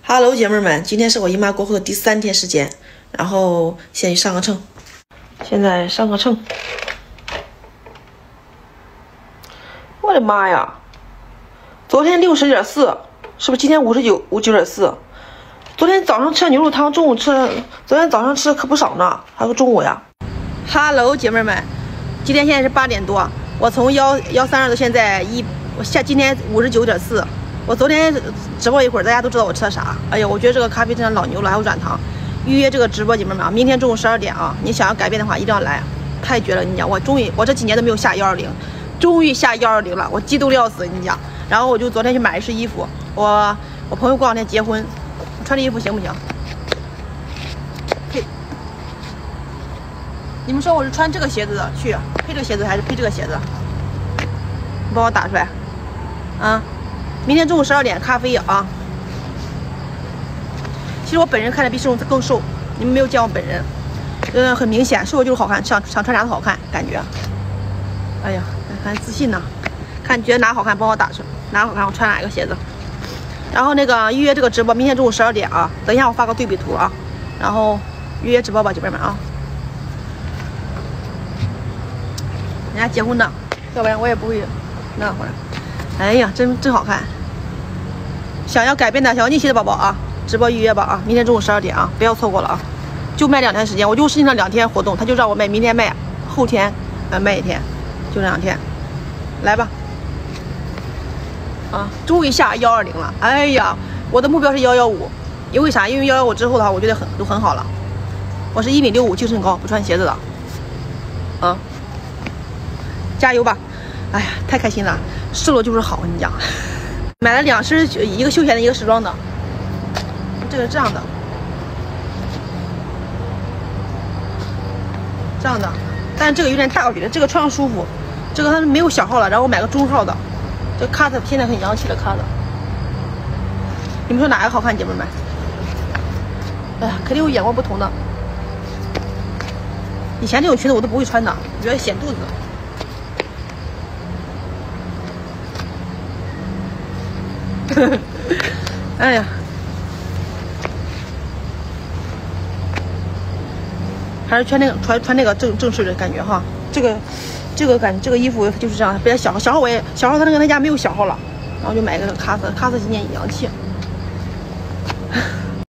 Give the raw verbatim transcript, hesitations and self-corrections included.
哈喽，姐妹们，今天是我姨妈过后的第三天时间，然后先去上个称。现在上个称，我的妈呀！昨天六十点四，是不是今天五十九五九点四？昨天早上吃牛肉汤，中午吃，昨天早上吃的可不少呢，还有中午呀。哈喽，姐妹们，今天现在是八点多，我从幺幺三二到现在一，我下今天五十九点四。我昨天直播一会儿，大家都知道我吃的啥。哎呀，我觉得这个咖啡真的老牛了，还有软糖。预约这个直播，姐妹们啊，明天中午十二点啊，你想要改变的话，一定要来，太绝了！你讲，我终于，我这几年都没有下幺二零，终于下幺二零了，我激动的要死！你讲，然后我就昨天去买一身衣服，我我朋友过两天结婚，穿这衣服行不行？配，你们说我是穿这个鞋子的去配这个鞋子，还是配这个鞋子？你帮我打出来，啊！明天中午十二点咖啡啊！其实我本人看着比摄像更瘦，你们没有见我本人，嗯，很明显，瘦就是好看，想想穿啥都好看，感觉。哎呀，很自信呢。看觉得哪好看，帮我打出哪好看，我穿哪个鞋子。然后那个预约这个直播，明天中午十二点啊，等一下我发个对比图啊，然后预约直播吧，姐妹们啊。人家结婚呢，要不然我也不会那会儿。哎呀，真真好看！想要改变的、想要逆袭的宝宝啊，直播预约吧啊！明天中午十二点啊，不要错过了啊！就卖两天时间，我就申请了两天活动，他就让我卖，明天卖，后天呃卖一天，就这两天，来吧！啊，终于下幺二零了！哎呀，我的目标是幺幺五，因为啥？因为幺幺五之后的话，我觉得很都很好了。我是一米六五，净身高，不穿鞋子的，啊，加油吧！哎呀，太开心了，瘦了就是好，你讲。买了两身，一个休闲的，一个时装的。这个是这样的，这样的，但是这个有点大，我觉得这个穿上舒服。这个它是没有小号了，然后我买个中号的，这卡子现在很洋气的卡子。你们说哪个好看，姐妹们？哎呀，肯定有眼光不同的。以前这种裙子我都不会穿的，我觉得显肚子。哎呀，还是穿那个穿穿那个正正式的感觉哈。这个这个感这个衣服就是这样，比较小号小号我也小号，他那个他家没有小号了，然后就买个卡斯卡斯今年也洋气。